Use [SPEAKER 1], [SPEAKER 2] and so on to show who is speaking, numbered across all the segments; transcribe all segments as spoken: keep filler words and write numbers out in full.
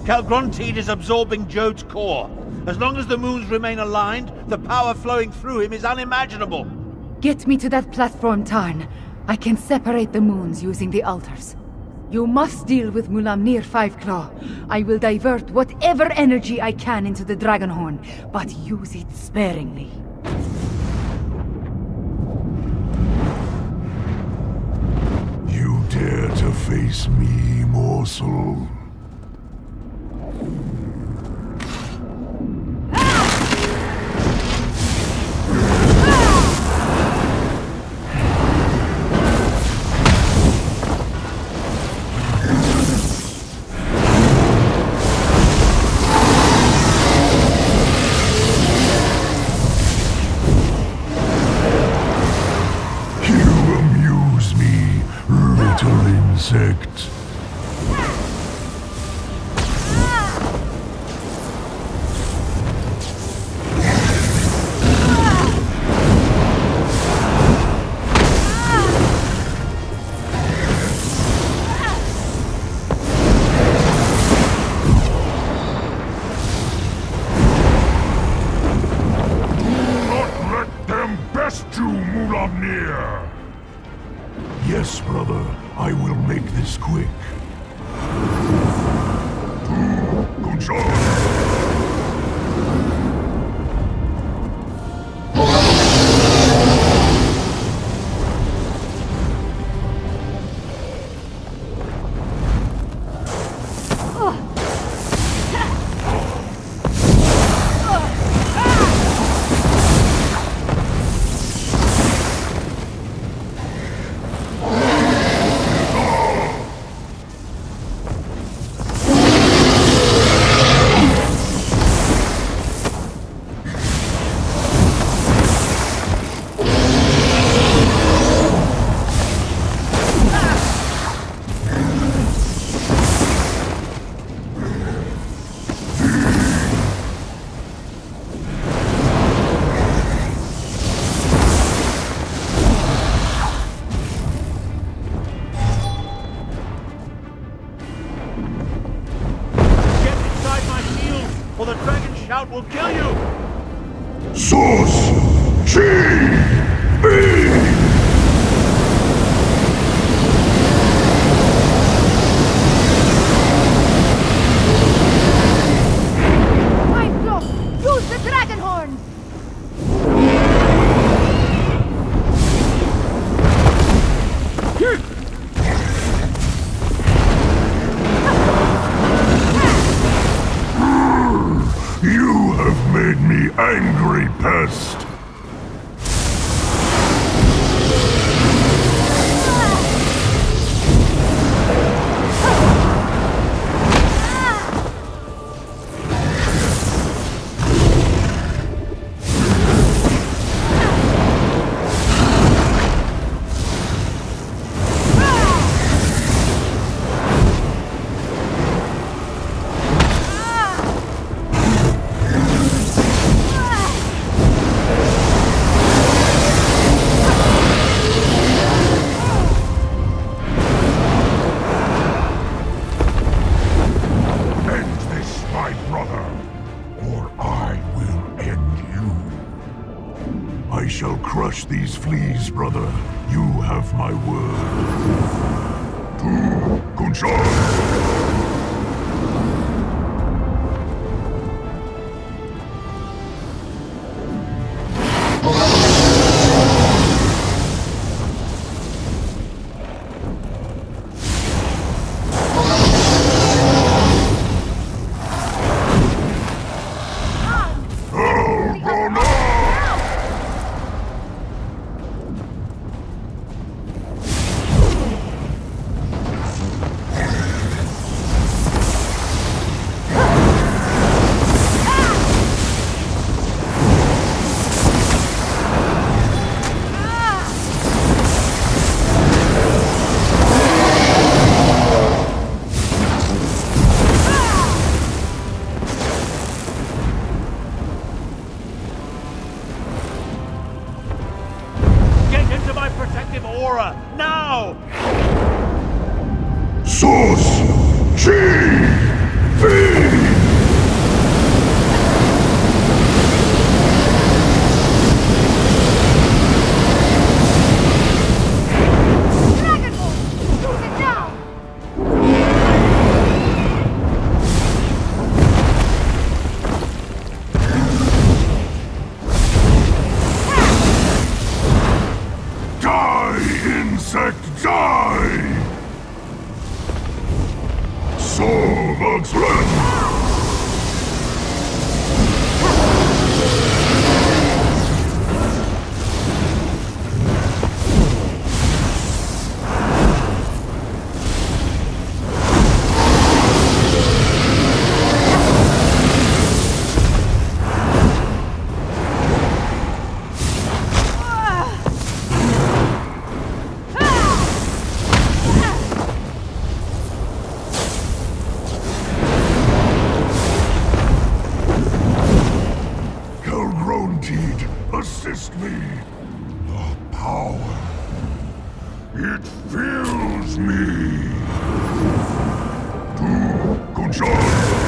[SPEAKER 1] Calgrontiid is absorbing Jode's core. As long as the moons remain aligned, the power flowing through him is unimaginable.
[SPEAKER 2] Get me to that platform, Tarn. I can separate the moons using the altars. You must deal with Mulamnir Fiveclaw. I will divert whatever energy I can into the Dragonhorn, but use it sparingly.
[SPEAKER 3] You dare to face me, morsel? Insect. Yes, brother. I will make this quick. Good job!
[SPEAKER 1] or the dragon shout will kill you!
[SPEAKER 3] Source! G! B!
[SPEAKER 2] Use the dragon horn!
[SPEAKER 3] You have made me angry, pest! I shall crush these fleas, brother. You have my word. To Kunshan!
[SPEAKER 1] Protective aura, now!
[SPEAKER 3] Source! G! B! warlocks run! Assist me. The power. It fills me. To good job.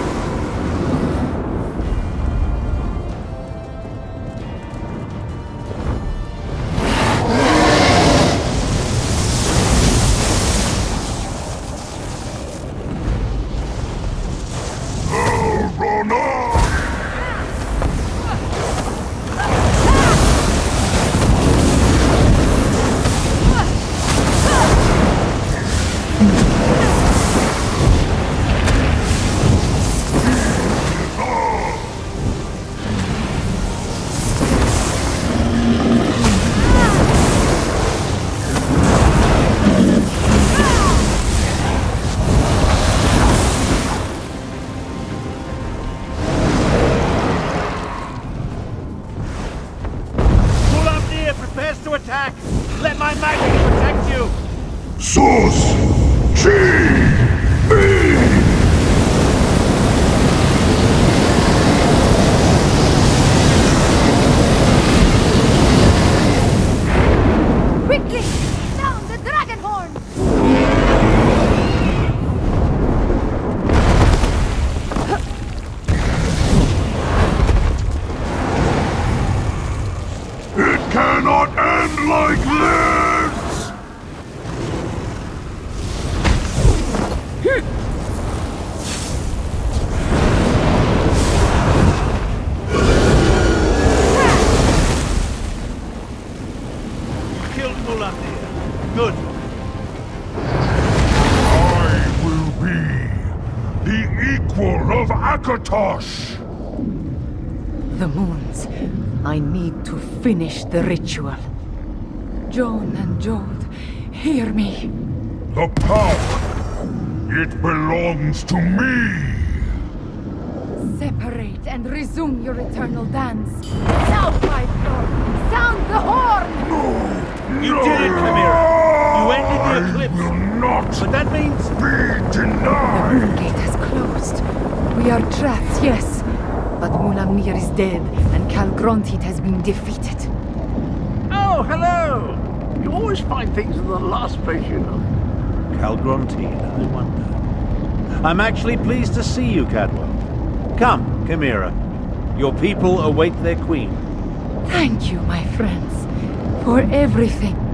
[SPEAKER 1] Let my magic protect you!
[SPEAKER 3] Source! G! B!
[SPEAKER 2] Quickly! Sound the dragon horn!
[SPEAKER 3] It cannot end like this!
[SPEAKER 1] Killed Mulamnir. Good.
[SPEAKER 3] I will be the equal of Akatosh!
[SPEAKER 2] The moons. I need to finish the ritual. Joan and Jode, hear me.
[SPEAKER 3] The power, it belongs to me!
[SPEAKER 2] Separate and resume your eternal dance. Now, Five Lord, sound the horn!
[SPEAKER 3] No!
[SPEAKER 1] You
[SPEAKER 3] no,
[SPEAKER 1] did it, Chimera. You ended the eclipse.
[SPEAKER 3] I will not
[SPEAKER 1] But that means...
[SPEAKER 3] be
[SPEAKER 2] The
[SPEAKER 3] denied!
[SPEAKER 2] moon gate has closed. We are trapped, yes. But Mulamnir is dead, and Calgrontit has been defeated.
[SPEAKER 4] Oh, hello! You always find things in the last place you know.
[SPEAKER 1] Calgrontit, I wonder. I'm actually pleased to see you, Cadwell. Come, Chimera. Your people await their queen.
[SPEAKER 2] Thank you, my friends, for everything.